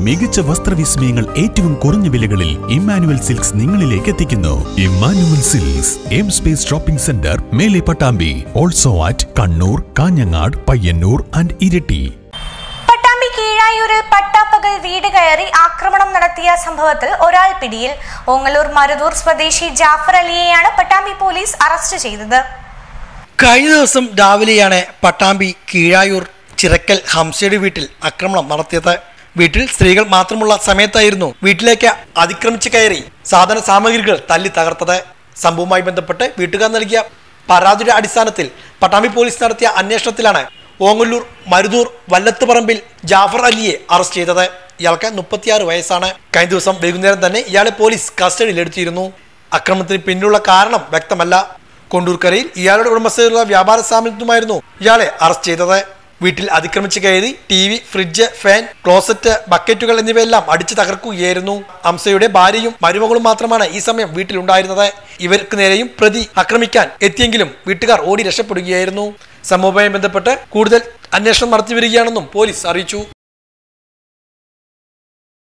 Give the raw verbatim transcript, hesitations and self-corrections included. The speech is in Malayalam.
മികച്ച വസ്ത്രവിസ്മയങ്ങൾ ഏറ്റവും കുറഞ്ഞ വിലകളിൽ ഇമ്മാനുവൽ സിൽക്സ് നിങ്ങളിലേക്ക് എത്തിക്കുന്നു. Emmanuel Silks M Space shopping centre, Mele Pattambi. Also at Kannur, Kanhangad, Payyanur and Iritty. Pattambi കീഴായൂരിൽ പട്ടാപ്പകൽ വീട് കയറി ആക്രമണം നടത്തിയ സംഭവത്തിൽ ഒരാൾ പിടിയിൽ. ഓങ്ങല്ലൂർ മരുതൂർ സ്വദേശി ജാഫർ അലിയെയാണ് പട്ടാമ്പി പോലീസ് അറസ്റ്റ് ചെയ്തത്. കഴിഞ്ഞ ദിവസം രാവിലെയാണ് പട്ടാമ്പി കീഴായൂർ ചിറക്കൽ ഹംസയുടെ വീട്ടിൽ ആക്രമണം നടത്തിയത്. വീട്ടിൽ സ്ത്രീകൾ മാത്രമുള്ള സമയത്തായിരുന്നു വീട്ടിലേക്ക് അതിക്രമിച്ച് കയറി സാധന സാമഗ്രികൾ തല്ലി തകർത്തത്. സംഭവവുമായി ബന്ധപ്പെട്ട് വീട്ടുകാർ നൽകിയ പരാതിയുടെ അടിസ്ഥാനത്തിൽ പട്ടാമ്പി പോലീസ് നടത്തിയ അന്വേഷണത്തിലാണ് ഓങ്ങല്ലൂർ മരുതൂർ വല്ലത്തുപറമ്പിൽ ജാഫർ അലിയെ അറസ്റ്റ് ചെയ്തത്. ഇയാൾക്ക് മുപ്പത്തിയാറ് വയസ്സാണ്. കഴിഞ്ഞ ദിവസം വൈകുന്നേരം തന്നെ ഇയാളെ പോലീസ് കസ്റ്റഡിയിലെടുത്തിരുന്നു. ആക്രമണത്തിന് പിന്നിലുള്ള കാരണം വ്യക്തമല്ല. കൊണ്ടൂർക്കരയിൽ ഇയാളുടെ ഉടമസ്ഥതയിലുള്ള വ്യാപാര സ്ഥാപനത്തുമായിരുന്നു ഇയാളെ അറസ്റ്റ് ചെയ്തത്. വീട്ടിൽ അതിക്രമിച്ച് കയറി T V, fridge, fan, closet, ബക്കറ്റുകൾ എന്നിവയെല്ലാം അടിച്ചു തകർക്കുകയായിരുന്നു. ഹംസയുടെ ഭാര്യയും മരുമകളും മാത്രമാണ് ഈ സമയം വീട്ടിലുണ്ടായിരുന്നത്. ഇവർക്ക് നേരെയും പ്രതി ആക്രമിക്കാൻ എത്തിയെങ്കിലും വീട്ടുകാർ ഓടി രക്ഷപ്പെടുകയായിരുന്നു. സംഭവവുമായി ബന്ധപ്പെട്ട് കൂടുതൽ അന്വേഷണം നടത്തി വരികയാണെന്നും പോലീസ് അറിയിച്ചു.